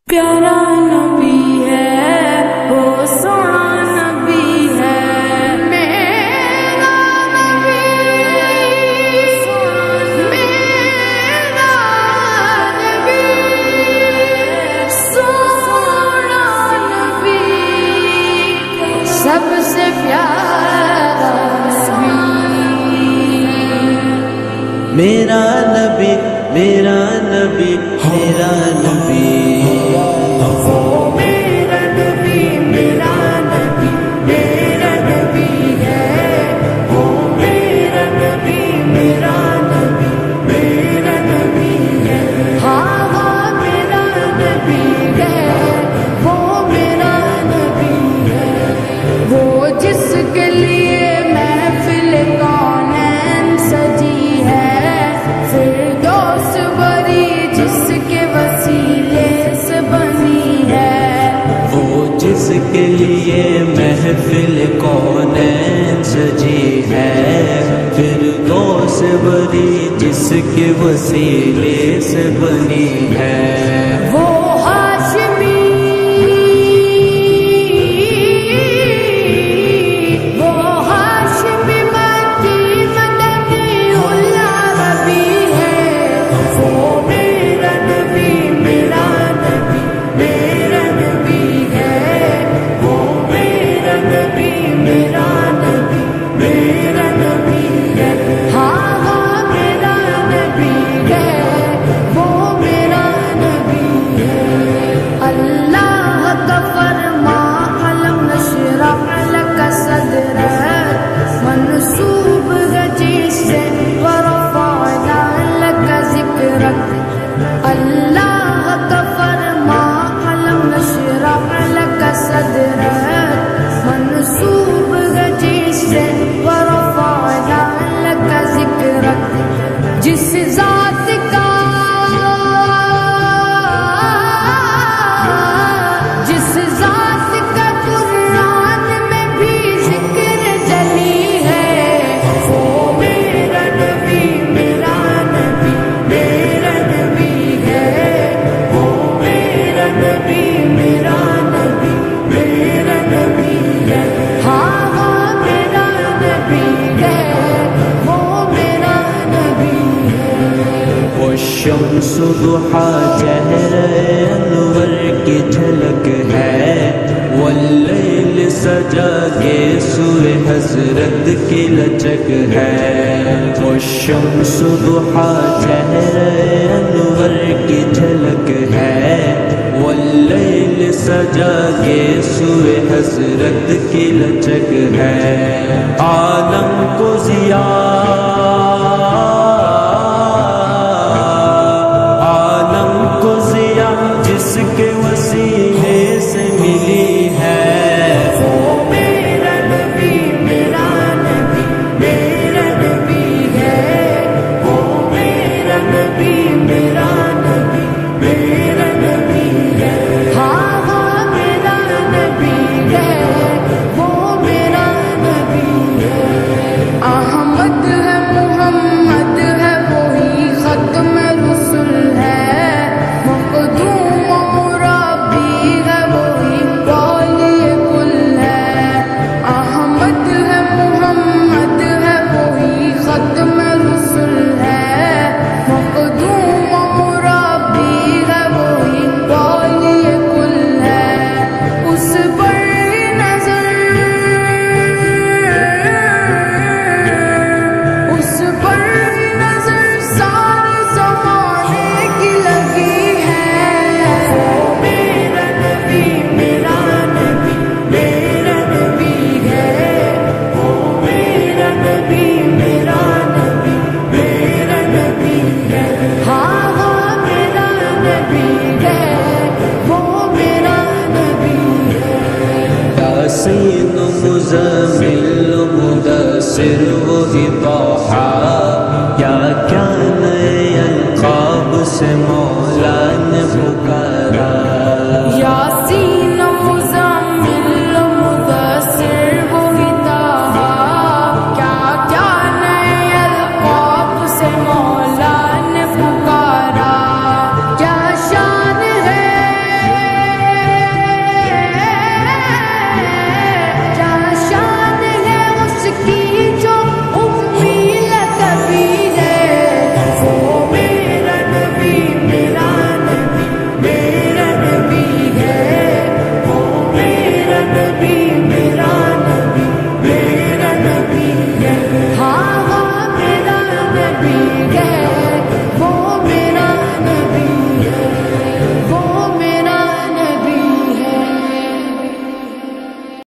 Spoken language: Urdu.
پیارا نبی ہے وہ سونا نبی ہے میرا نبی میرا نبی سونا نبی سب سے پیارا نبی میرا نبی میرا نبی میرا نبی جس کے لیے محفل کونین سجی ہے فردوس بری جس کے وسیلے سے بنی ہے وہ ہاشمی مکی مدنی العربی ہے وہ میرا نبی میرا نبی میرا نبی ہے میرا نبی میرا نبی ہے ہاں ہاں میرا نبی ہے وہ میرا نبی ہے اللہ کا فرما علم نشرح لک صدرک منصوب ہے جس سے ورفعنا لک ذکرک اللہ کا فرما علم نشرح لک صدرک منصوب ہے جس سے ورفعنا لک ذکرک جس ذات کا قرآن میں بھی ذکر جلی ہے وہ میرا نبی میرا نبی میرا نبی ہے وہ میرا نبی میرا نبی میرا نبی ہے ہاں ہاں میرا نبی ہے وہ میرا نبی ہے وہ شمس ضحیٰ چہرہ انور کی جھلک ہے واللیل سجا کے سوئے حضرت کی لچک ہے وہ شمس ضحیٰ چہرہ انور کی جھلک ہے واللیل سجا کے سوئے حضرت کی لچک ہے عالم کو ضیاء جس کے وسیلے سے ملی ہے وہ میرا نبی میرا نبی میرا نبی ہے وہ میرا نبی میرا نبی میرا نبی ہے ہاں ہاں میرا نبی ہے وہ میرا نبی ہے احمد ہے محمد ہے وہی ختم رسول ہے مقدوم مربی ہے وہی والی کل ہے احمد ہے محمد ہے وہی ختم رسول ہے مقدوم مربی ہے وہی والی کل ہے اس پر نظر سارے زمانے کی لگی ہے وہ میرا نبی میرا نبی میرا نبی ہے وہ میرا نبی میرا نبی میرا نبی ہے ہاں ہاں میرا نبی ہے وہ میرا نبی ہے یاسین مزمل مدثر وہی طٰہٰ کیا کیا نئے القاب سے مولا نے پکارا یاسین مزمل مدثر وہی طٰہٰ کیا کیا نئے القاب سے مولا نے پکارا کیا شان ہے گئے